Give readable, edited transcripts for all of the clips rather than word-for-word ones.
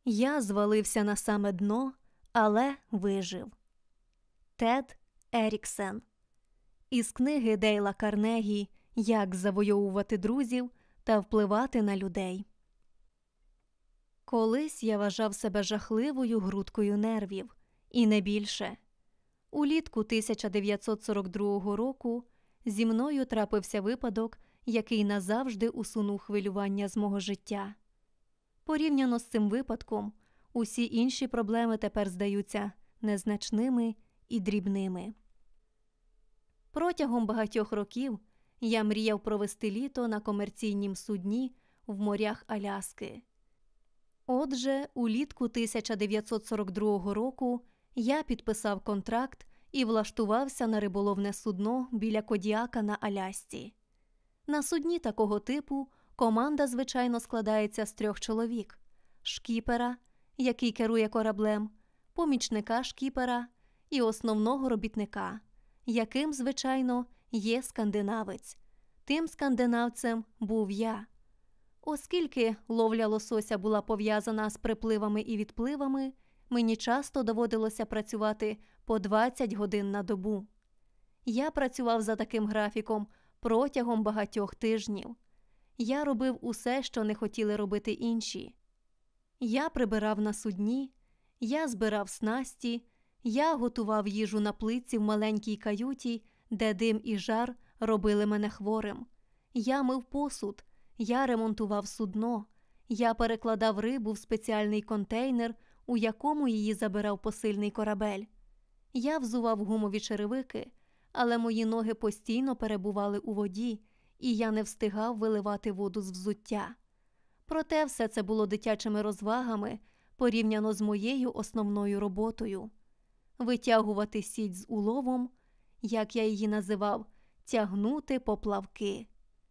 Я звалився на саме дно, але вижив. Тед Еріксен. Із книги Дейла Карнегі «Як завойовувати друзів та впливати на людей». Колись я вважав себе жахливою грудкою нервів, і не більше. Улітку 1942 року зі мною трапився випадок, який назавжди усунув хвилювання з мого життя. Порівняно з цим випадком, усі інші проблеми тепер здаються незначними і дрібними. Протягом багатьох років я мріяв провести літо на комерційнім судні в морях Аляски. Отже, улітку 1942 року я підписав контракт і влаштувався на риболовне судно біля Кодіака на Алясці. На судні такого типу команда, звичайно, складається з 3 чоловік – шкіпера, який керує кораблем, помічника шкіпера і основного робітника, яким, звичайно, є скандинавець. Тим скандинавцем був я. Оскільки ловля лосося була пов'язана з припливами і відпливами, мені часто доводилося працювати по 20 годин на добу. Я працював за таким графіком протягом багатьох тижнів. Я робив усе, що не хотіли робити інші. Я прибирав на судні, я збирав снасті, я готував їжу на плитці в маленькій каюті, де дим і жар робили мене хворим. Я мив посуд, я ремонтував судно, я перекладав рибу в спеціальний контейнер, у якому її забирав посильний корабель. Я взував гумові черевики, але мої ноги постійно перебували у воді, і я не встигав виливати воду з взуття. Проте все це було дитячими розвагами порівняно з моєю основною роботою. Витягувати сіть з уловом, як я її називав, тягнути поплавки.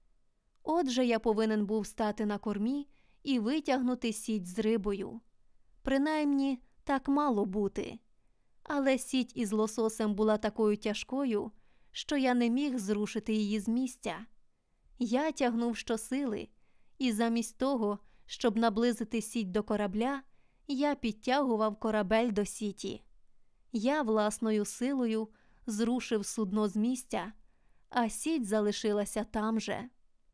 Отже, я повинен був стати на кормі і витягнути сіть з рибою. Принаймні, так мало бути. Але сіть із лососем була такою тяжкою, що я не міг зрушити її з місця. Я тягнув щосили, і замість того, щоб наблизити сіть до корабля, я підтягував корабель до сіті. Я власною силою зрушив судно з місця, а сіть залишилася там же.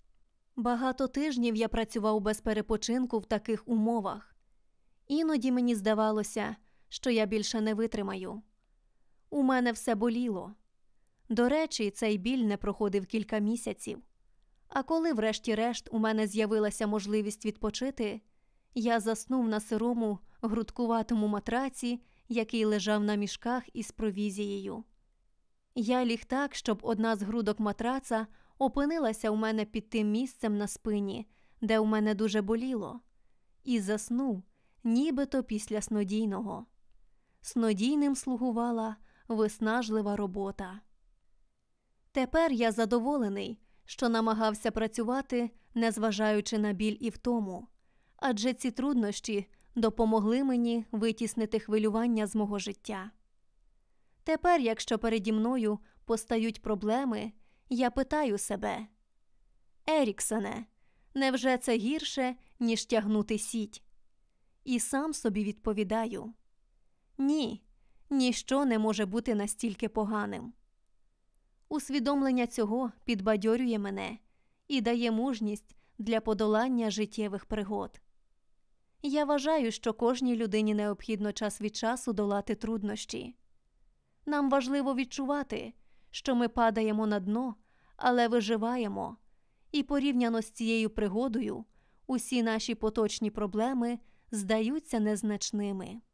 Багато тижнів я працював без перепочинку в таких умовах. Іноді мені здавалося, що я більше не витримаю. У мене все боліло. До речі, цей біль не проходив кілька місяців. А коли врешті-решт у мене з'явилася можливість відпочити, я заснув на сирому, грудкуватому матраці, який лежав на мішках із провізією. Я ліг так, щоб одна з грудок матраца опинилася у мене під тим місцем на спині, де у мене дуже боліло, і заснув, нібито після снодійного. Снодійним слугувала виснажлива робота. Тепер я задоволений, що намагався працювати, незважаючи на біль і втому, адже ці труднощі допомогли мені витіснити хвилювання з мого життя. Тепер, якщо переді мною постають проблеми, я питаю себе: «Еріксене, невже це гірше, ніж тягнути сіть?» І сам собі відповідаю: «Ні, ніщо не може бути настільки поганим». Усвідомлення цього підбадьорює мене і дає мужність для подолання життєвих пригод. Я вважаю, що кожній людині необхідно час від часу долати труднощі. Нам важливо відчувати, що ми падаємо на дно, але виживаємо, і порівняно з цією пригодою усі наші поточні проблеми здаються незначними.